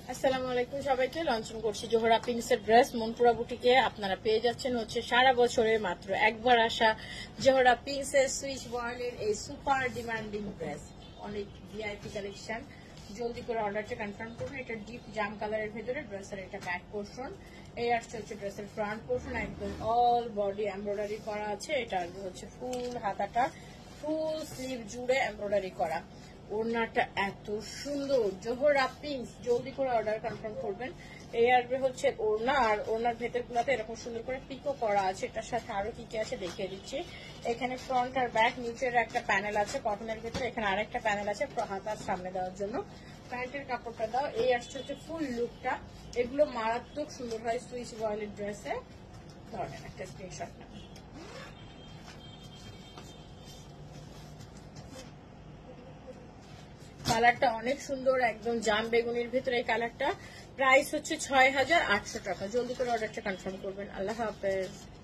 আসসালামু আলাইকুম সবাইকে। লঞ্চন করছি জোহরা প্রিন্সের ড্রেস মনপুরা বুটিকে। আপনারা পেয়ে যাচ্ছেন হচ্ছে সারা বছরে মাত্র একবার আসা জোহরা প্রিন্সের সুইচ ওয়ার্ল্ডের এই সুপার ডিমান্ডিং ড্রেস। অনেক ভিআইপি কালেকশন, জলদি করে অর্ডারটা কনফার্ম করুন। এটা ডিপ জাম কালারের ভেতরে ড্রেসের এটা ব্যাক পোর্শন, এই আসছে হচ্ছে ড্রেসের ফ্রন্ট পোর্শন, একদম অল বডি এমব্রয়ডারি করা আছে। এটা হচ্ছে ফুল হাতাটা ফুল স্লিভ জুড়ে এমব্রয়ডারি করা। ওড়নাটা এত সুন্দর, জোহরা প্রিন্স, জলদি করে অর্ডার কনফার্ম করবেন। এই আসবে হচ্ছে ওড়না, আর ওড়নার ভেতর গুলাতে এরকম সুন্দর করে পিকো করা আছে। এটার সাথে আরো কি কি আছে দেখিয়ে দিচ্ছি। এখানে ফ্রন্ট আর ব্যাক, নিচের একটা প্যানেল আছে কটনের ভেতরে, এখানে আরেকটা প্যানেল আছে হাতার সামনে দেওয়ার জন্য। প্যান্টের কাপড়টা দাও। এই আসছে হচ্ছে ফুল লুকটা। এগুলো মারাত্মক সুন্দর হয় সুইচ ওয়ার্ল্ডের ড্রেসে। ধরেন একটা স্ক্রিনশট না। কালারটা অনেক সুন্দর, একদম জাম বেগুনির ভিতরে এই কালারটা। প্রাইস হচ্ছে ৬,৮০০ টাকা। জলদি করে অর্ডারটা কনফার্ম করবেন। আল্লাহ হাফেজ।